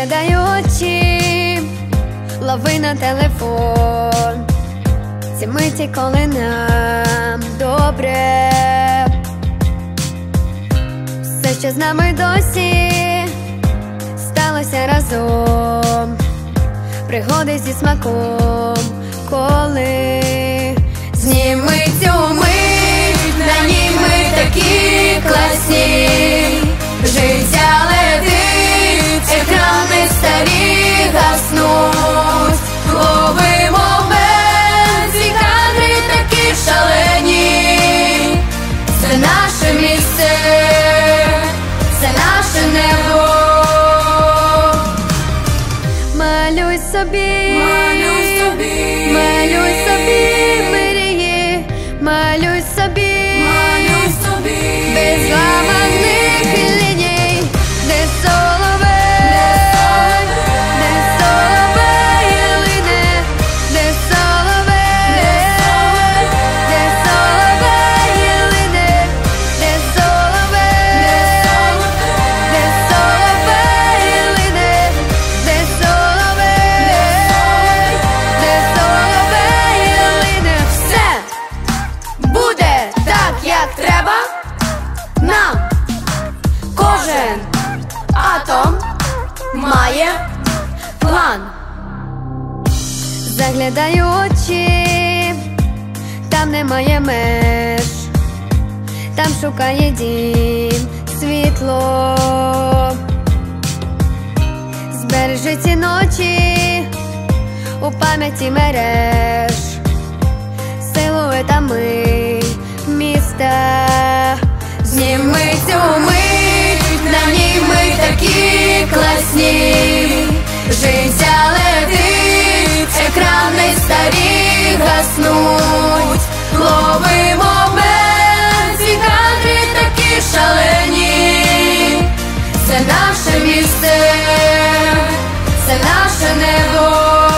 заглядаю очі, лови на телефон ці миті, коли нам добре. Все, що з нами досі сталося разом, пригоди зі смаком, коли зніми цю мить, на ній ми такі класні. Життя летить, екрани старі гаснуть. Лови момент, ці кадри такі шалені. Це наше місце, це наше небо. Малюй собі, малюй собі, малюй собі мрії, малюй собі, малюй собі без зламаних ліній, де соловей, де соловей лине, де соловей, де соловей лине, де соловей, де соловей лине, де соловей, де соловей лине. Все буде так, як треба. Нам кожен атом має план. Заглядаю очі, там немає меж, там шукає дім світло. Збережи ці ночі у пам'яті мереж, силуетами міста. Зніми цю мить, на ній ми такі класні. Життя летить, екрани старі гаснуть. Лови момент, ці кадри такі шалені. Це наше місце, це наше небо.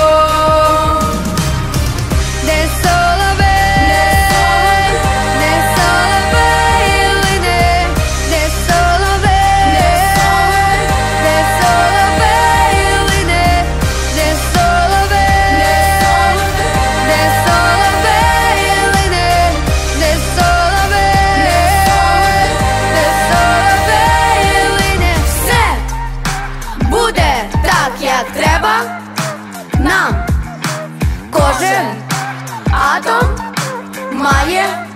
Де соловей, де соловей лине, де соловей, де соловей лине, де соловей, де соловей лине, де соловей, де соловей лине. Все буде так, як треба. Нам кожен атом має